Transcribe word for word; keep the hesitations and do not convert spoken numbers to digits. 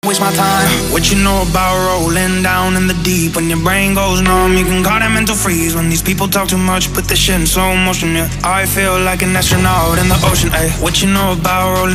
Waste my time. What you know about rolling down in the deep? When your brain goes numb, you can call it mental freeze. When these people talk too much, put this shit in slow motion, yeah. I feel like an astronaut in the ocean, ayy. What you know about rolling